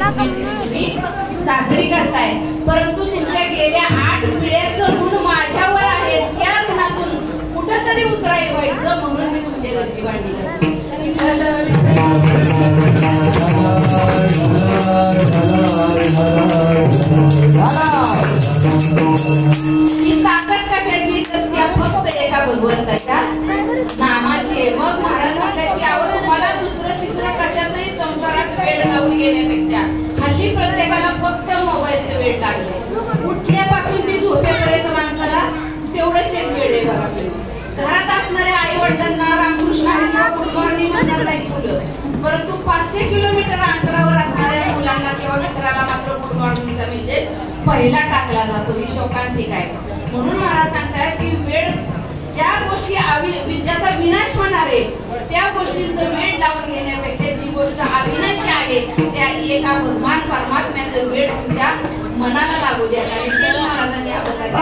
तुम्ही साजरी करताय, परंतु तुमच्या गेल्या 8 पिढ्याचं ऋण माझ्यावर आहे. त्या ऋणातून कुठंतरी उतराई व्हायचं म्हणून मी तुमच्या घरची भांडी करते. ही ताकद कशाची? तर त्या फक्त एका भगवंताच्या नामाची आहे. मग महाराज सांगतात की अहो तुम्हाला दुसरं तिसरं कशाचंही संसारात वेळ लावून घेण्यापेक्षा हल्ली प्रत्येकाला फक्त मोबाईलचं वेळ लागले. उठल्यापासून ती झोपेपर्यंत माणसाला तेवढंच एक वेळ आहे बघा. घरात असणाऱ्या आई वडिलांना रामकृष्ण हरी किंवा गुड मॉर्निंग म्हणणार नाही मुलं, परंतु 500 किलोमीटर अंतरावर असणाऱ्या मुलांना किंवा मित्राला मात्र गुड मॉर्निंगचा मेसेज पहिला टाकला जातो. ही शोकांतिक आहे. म्हणून मला सांगतात की वेळ ज्या गोष्टी ज्याचा विनाश होणार आहे त्या गोष्टींचं वेळ लावून घेण्यापेक्षा जी गोष्ट अविनाशी आहे त्या एका भगवान परमात्म्याचं वेळ तुमच्या मनाला लागू द्या. आणि ते महाराजांनी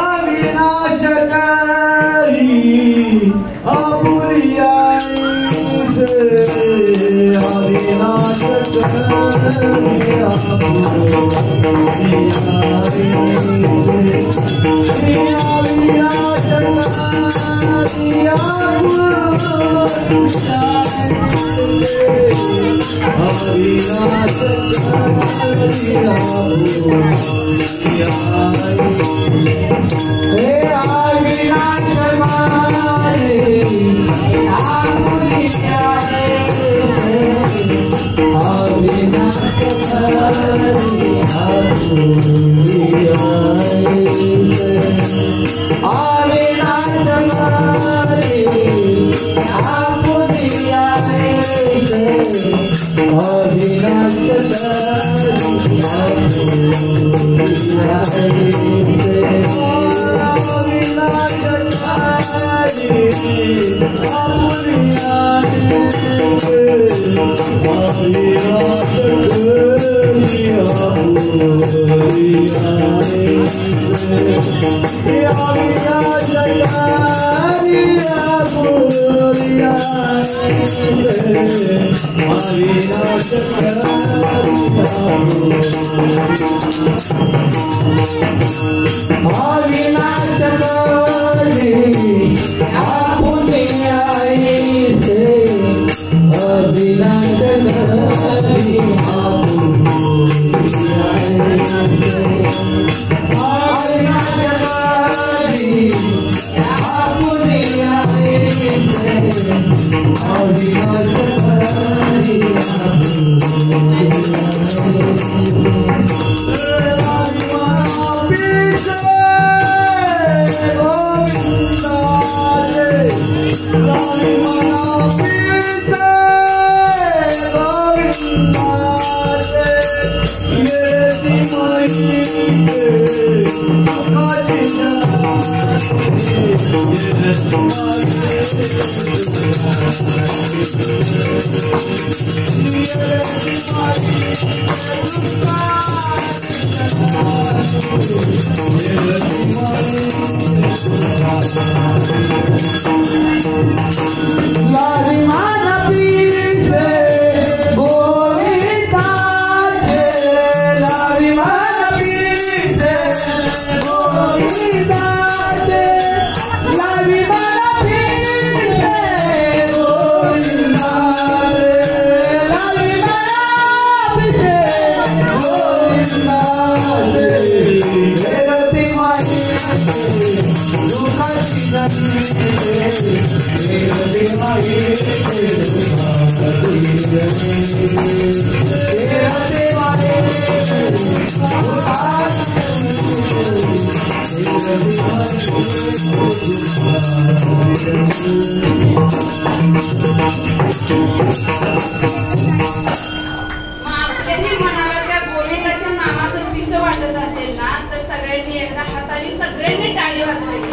वाटत असेल ना तर सगळ्यांनी एकदा हाताने सगळ्यांनी टाळी वाजवायची.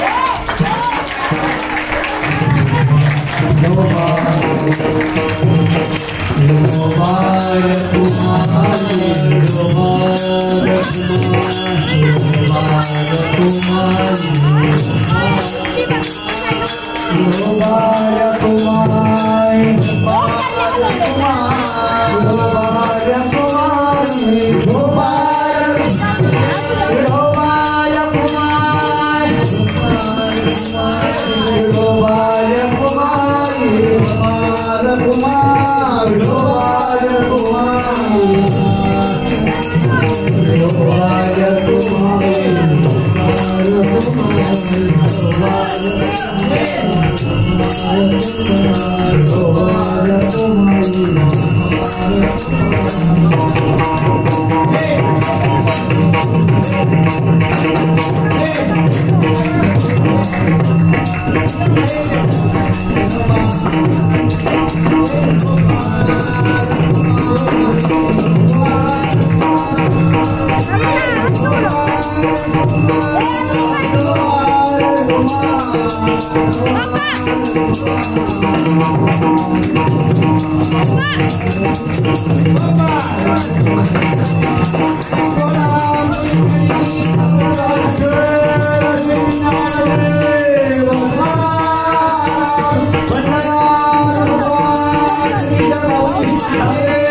Kumar Hare